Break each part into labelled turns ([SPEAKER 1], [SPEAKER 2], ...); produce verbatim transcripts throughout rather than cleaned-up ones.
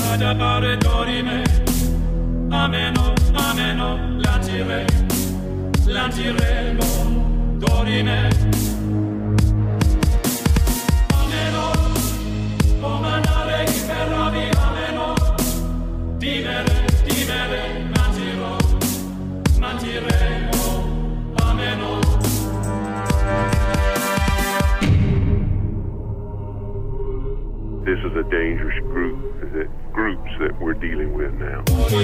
[SPEAKER 1] adapare dorime. Ameno, ameno, lancire, lanciremo dorime. Ameno, comandare i ferrovi, ameno, dimere, dimere, mantirò, mantiremo, ameno.
[SPEAKER 2] This is a dangerous group, that groups that we're dealing with now.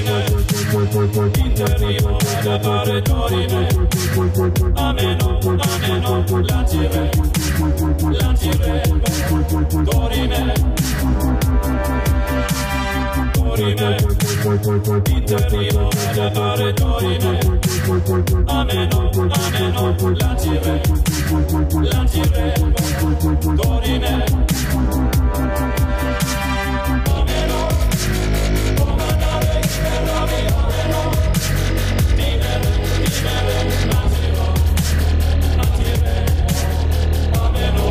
[SPEAKER 1] Ameno, ameno, lancire, lancire, dorime. Dorime, interimo ad appare dorime. Ameno, ameno, lancire, lancire, dorime. Ameno, comandare i ferrovi, ameno, dimere, dimere, mantirò, mantiremo, ameno.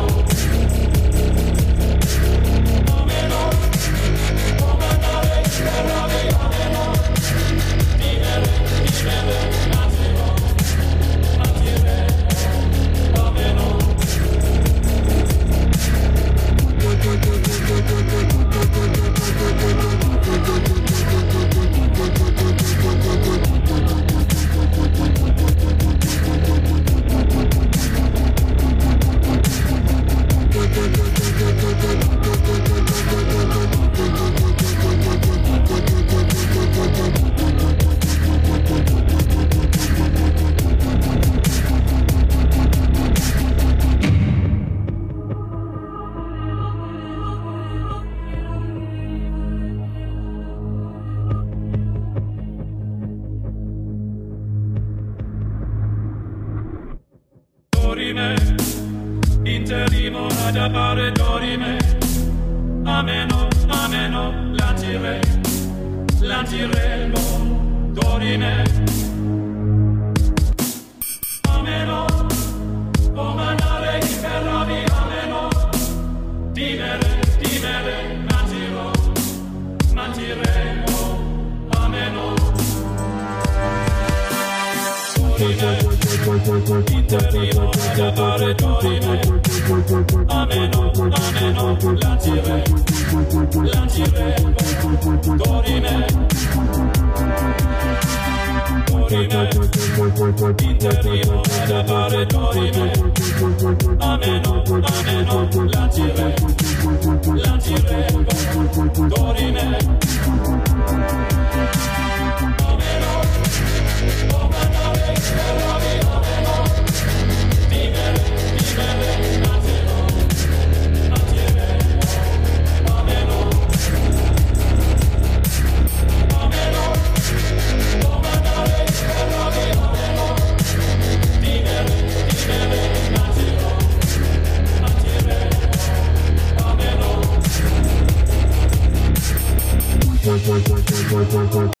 [SPEAKER 1] Ameno, comandare i ferrovi, ameno, dimere, dimere, mantirò, mantiremo, ameno. Dorime, interimo ad appare dorime. Ameno, ameno, lancire, lanciremo dorime. Ameno, comandare i ferrovi, ameno, dimere, dimere, mantirò, mantiremo, ameno. Interimo ad appare dorime. Ameno, ameno, lancire, lanciremo dorime. Dorime, interimo ad appare dorime. Ameno, ameno, lancire, lanciremo dorime. Ameno, comandare i ferrovi, ameno, dimere, dimere, mantirò, mantiremo, ameno. Ameno, comandare i ferrovi, ameno, dimere, dimere, mantirò, mantiremo, ameno.